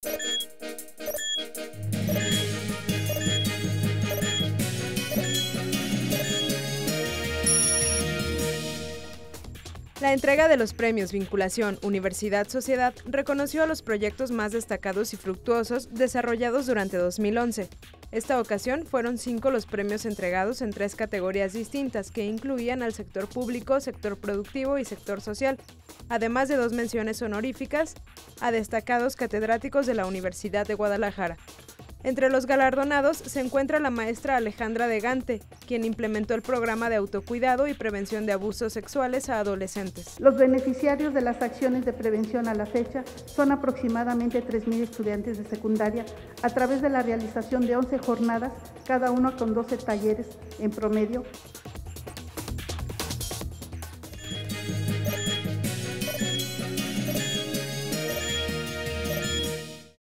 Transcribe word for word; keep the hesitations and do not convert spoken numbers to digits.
La entrega de los premios Vinculación Universidad-Sociedad reconoció a los proyectos más destacados y fructuosos desarrollados durante dos mil once. Esta ocasión fueron cinco los premios entregados en tres categorías distintas que incluían al sector público, sector productivo y sector social, además de dos menciones honoríficas a destacados catedráticos de la Universidad de Guadalajara. Entre los galardonados se encuentra la maestra Alejandra de Gante, quien implementó el programa de autocuidado y prevención de abusos sexuales a adolescentes. Los beneficiarios de las acciones de prevención a la fecha son aproximadamente tres mil estudiantes de secundaria a través de la realización de once jornadas, cada uno con doce talleres en promedio,